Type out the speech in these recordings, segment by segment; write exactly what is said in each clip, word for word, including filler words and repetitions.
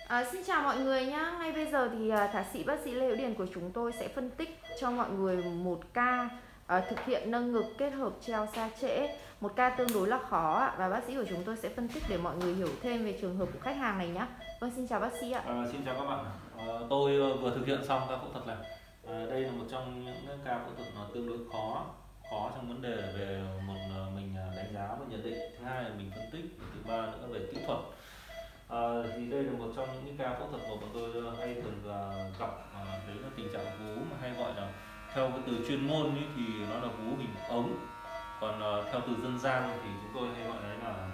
À, xin chào mọi người nhé. Ngay bây giờ thì à, thạc sĩ bác sĩ Lê Hữu Điền của chúng tôi sẽ phân tích cho mọi người một ca à, thực hiện nâng ngực kết hợp treo xa trễ. Một ca tương đối là khó ạ, và bác sĩ của chúng tôi sẽ phân tích để mọi người hiểu thêm về trường hợp của khách hàng này nhé. Vâng, xin chào bác sĩ ạ. À, xin chào các bạn. À, tôi vừa thực hiện xong ca phẫu thuật này. À, đây là một trong những ca phẫu thuật nó tương đối khó, khó trong vấn đề về một mình đánh giá và nhận định. Thứ hai là mình phân tích. Thứ ba nữa về kỹ thuật. À, thì đây là một trong những ca phẫu thuật mà bọn tôi hay thường gặp, à, đấy là tình trạng vú mà hay gọi là theo cái từ chuyên môn ấy, thì nó là vú hình ống, còn uh, theo từ dân gian thì chúng tôi hay gọi đấy là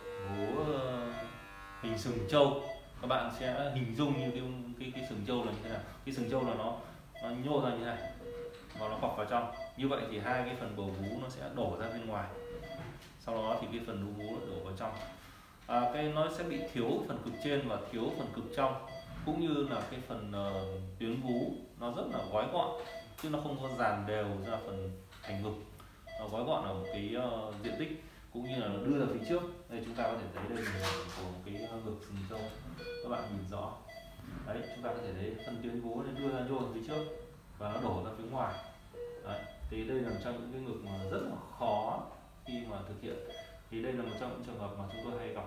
vú uh, hình sừng trâu. Các bạn sẽ hình dung như cái cái, cái sừng trâu là như thế nào. Cái sừng trâu là nó nó nhô ra như thế này và nó bọc vào trong. Như vậy thì hai cái phần bầu vú nó sẽ đổ ra bên ngoài, sau đó thì cái phần vú nó đổ vào trong. À, cái nó sẽ bị thiếu phần cực trên và thiếu phần cực trong, cũng như là cái phần uh, tuyến vú nó rất là gói gọn, chứ nó không có dàn đều ra phần thành ngực. Nó gói gọn ở một cái uh, diện tích, cũng như là nó đưa ra phía trước. Đây chúng ta có thể thấy đây là của một cái ngực sừng trâu, các bạn nhìn rõ đấy. Chúng ta có thể thấy phần tuyến vú nó đưa ra nhô ra phía trước và nó đổ ra phía ngoài đấy. Thì đây là một trong những cái ngực mà rất là khó khi mà thực hiện. Thì đây là một trong những trường hợp mà chúng tôi hay gặp,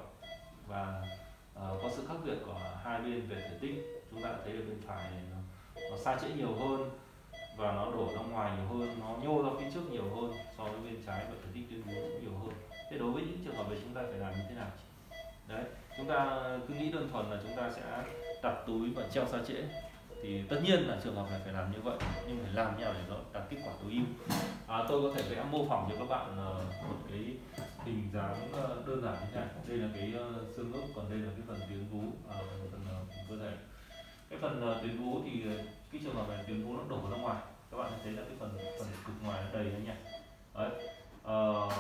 và uh, có sự khác biệt của hai bên về thể tích. Chúng ta thấy ở bên phải này nó, nó xa trễ nhiều hơn và nó đổ ra ngoài nhiều hơn, nó nhô ra phía trước nhiều hơn so với bên trái, và thể tích tuyến vú cũng nhiều hơn. Thế đối với những trường hợp này chúng ta phải làm như thế nào? Đấy, chúng ta cứ nghĩ đơn thuần là chúng ta sẽ đặt túi và treo xa trễ, thì tất nhiên là trường hợp này phải làm như vậy, nhưng phải làm như nào để nó đạt kết quả tối ưu. À, tôi có thể vẽ mô phỏng cho các bạn một cái hình dáng đơn giản như thế này. Đây là cái xương ức, còn đây là cái phần tuyến vú, à, phần cơ thể. Cái phần tuyến vú thì cái trường hợp này tuyến vú nó đổ ra ngoài, các bạn thấy là cái phần phần cực ngoài nó đầy đấy nhỉ. Đấy, à,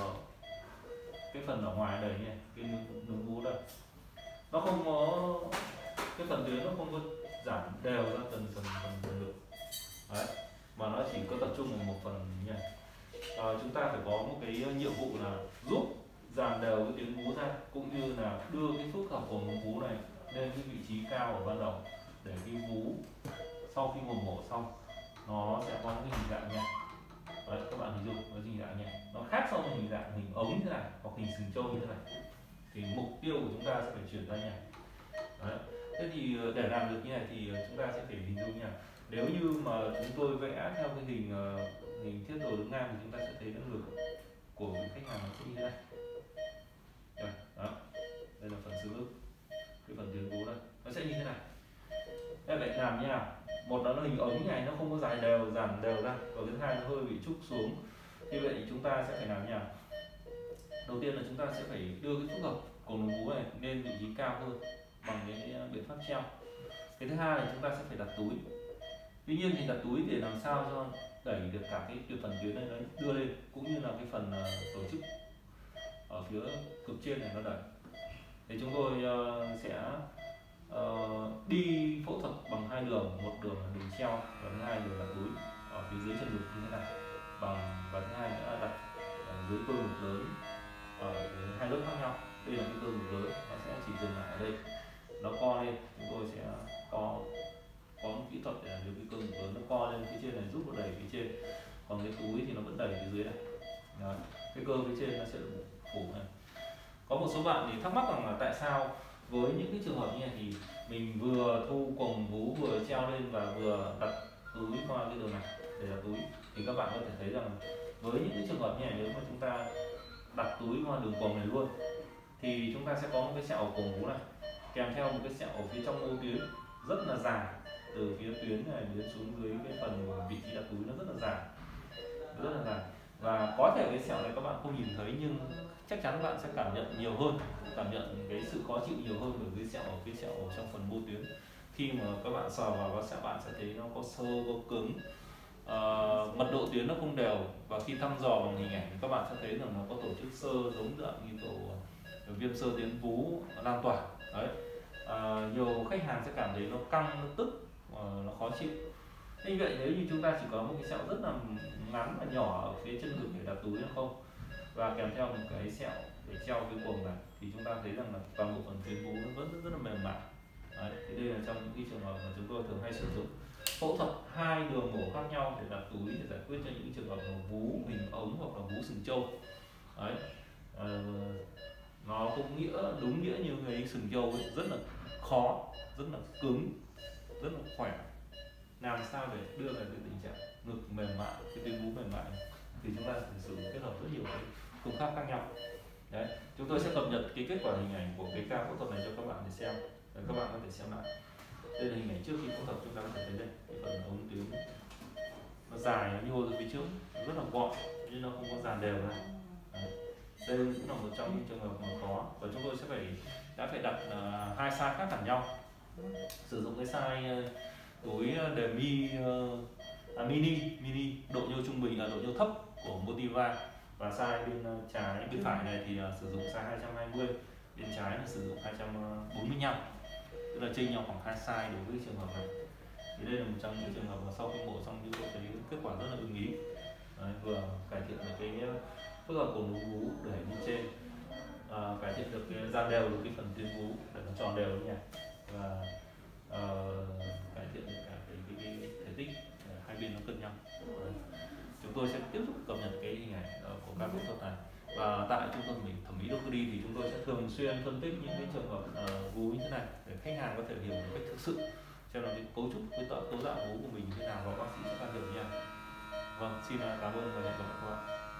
cái phần ở ngoài đầy nhỉ, cái núm vú đây nó không có, cái phần tuyến nó không có giảm đều ra từng phần phần phần ngực đấy, mà nó chỉ có tập trung vào một phần nhỉ. À, chúng ta phải có một cái nhiệm vụ là giúp dàn đều cái tuyến vú ra, cũng như là đưa cái phức hợp của núm vú này lên cái vị trí cao ở ban đầu, để cái vú sau khi mổ mổ xong nó sẽ có những cái hình dạng nhỉ. Đấy, các bạn hình dung nó hình dạng nhỉ, nó khác so với hình dạng hình ống như thế này hoặc hình sừng trâu như thế này. Thì mục tiêu của chúng ta sẽ phải chuyển ra nhỉ. Đấy. Thế thì để làm được như này thì chúng ta sẽ phải hình dung nha. Nếu như mà chúng tôi vẽ theo cái hình hình thiết đồ đứng ngang thì chúng ta sẽ thấy cái ngực của khách hàng nó sẽ như thế này. Đây, đó. Đây là phần xương ức, cái phần tuyến vú đây nó sẽ như thế này. Thế vậy làm như nào? Một là nó hình ống này, nó không có dài đều, dàn đều ra, và thứ hai nó hơi bị trúc xuống. Như vậy thì chúng ta sẽ phải làm như nào? Đầu tiên là chúng ta sẽ phải đưa cái phức hợp của núm vú này lên vị trí cao hơn bằng cái biện pháp treo. Cái thứ hai là chúng ta sẽ phải đặt túi. Tuy nhiên thì đặt túi để làm sao cho đẩy được cả cái phần tuyến này nó đưa lên, cũng như là cái phần tổ chức ở phía cực trên này nó đẩy. Thì chúng tôi sẽ uh, đi phẫu thuật bằng hai đường, một đường là đường treo và thứ hai đường đặt túi ở phía dưới chân ngực như thế này, bằng và thứ hai nữa là đặt ở dưới cơ ngực lớn ở hai lớp khác nhau. Đây là cái cơ ngực lớn, nó sẽ chỉ dừng lại ở đây, nó co lên. Chúng tôi sẽ co có một kỹ thuật để nếu cái cơ ngực lớn nó co lên phía trên này giúp nó đẩy phía trên, còn cái túi thì nó vẫn đẩy phía dưới này. Đó. Cái cơ phía trên nó sẽ phủ này. Có một số bạn thì thắc mắc rằng là tại sao với những cái trường hợp như này thì mình vừa thu quầng vú vừa treo lên và vừa đặt túi qua cái đường này để đặt túi. Thì các bạn có thể thấy rằng với những cái trường hợp như này, nếu mà chúng ta đặt túi qua đường quầng này luôn thì chúng ta sẽ có một cái sẹo ở quầng vú này, kèm theo một cái sẹo ở phía trong mô tuyến rất là dài, từ phía tuyến này đến xuống dưới cái phần vị trí đặt túi nó rất là dài, rất là dài. Và có thể cái sẹo này các bạn không nhìn thấy, nhưng chắc chắn các bạn sẽ cảm nhận nhiều hơn, cảm nhận cái sự khó chịu nhiều hơn bởi cái sẹo ở cái sẹo ở trong phần mô tuyến. Khi mà các bạn sờ vào các sẹo, bạn sẽ thấy nó có sơ, có cứng, à, mật độ tuyến nó không đều, và khi thăm dò bằng hình ảnh các bạn sẽ thấy rằng nó có tổ chức sơ giống dạng như tổ viêm sơ tuyến vú lan tỏa. Đấy. À, nhiều khách hàng sẽ cảm thấy nó căng, nó tức, nó khó chịu. Như vậy nếu như chúng ta chỉ có một cái sẹo rất là ngắn và nhỏ ở phía chân ngực để đặt túi hay không, và kèm theo một cái sẹo để treo cái quầng này, thì chúng ta thấy rằng là toàn bộ phần tuyến vú nó vẫn rất, rất là mềm mại. Đấy, thì trong những cái trường hợp mà chúng tôi thường hay sử dụng. Phẫu thuật hai đường mổ khác nhau để đặt túi để giải quyết cho những trường hợp là vú hình ống hoặc là vú sừng trâu. Đấy. À, nó cũng nghĩa đúng nghĩa như cái sừng trâu ấy, rất là khó, rất là cứng, rất là khỏe. Làm sao để đưa về cái tình trạng ngực mềm mại, cái tuyến vú mềm mại thì chúng ta phải sử dụng kết hợp rất nhiều cái phương pháp khác nhau. Đấy, chúng tôi sẽ cập nhật cái kết quả hình ảnh của cái ca phẫu thuật này cho các bạn để xem, để các bạn có thể xem lại. Đây là hình ảnh trước khi phẫu thuật, chúng ta có thể thấy đây cái phần ống tuyến nó dài, nó nhô ra phía trước, rất là gọn nhưng nó không có dàn đều này. Đấy. Đây cũng là một trong những trường hợp mà khó và chúng tôi sẽ phải đã phải đặt uh, hai size khác hẳn nhau. Sử dụng cái size uh, túi demi uh, à, mini mini độ nhô trung bình là độ nhô thấp của Motiva, và size bên trái bên phải này thì uh, sử dụng size hai trăm hai mươi, bên trái là sử dụng hai trăm bốn mươi lăm, tức là chênh nhau khoảng hai size đối với trường hợp này. Thì đây là một trong những trường hợp mà sau khi mổ xong chúng tôi thấy kết quả rất là ưng ý. Đấy, vừa cải thiện được cái phức hợp của vú để đi trên, à, cải thiện được cái dàn đều được cái phần tuyến vú để nó tròn đều như này, và uh, cải thiện được cả cái, cái, cái thể tích hai bên nó cân nhau. Đấy. Chúng tôi sẽ tiếp tục cập nhật cái hình ảnh uh, của các phẫu thuật này, và tại trung tâm mình thẩm mỹ Docody thì chúng tôi sẽ thường xuyên phân tích những cái trường hợp uh, vú như thế này để khách hàng có thể hiểu một cách thực sự xem là cái cấu trúc, cái tạo cấu tạo vú của mình như thế nào và bác sĩ sẽ can thiệp nha. Vâng, xin cảm ơn và hẹn gặp lại các bạn.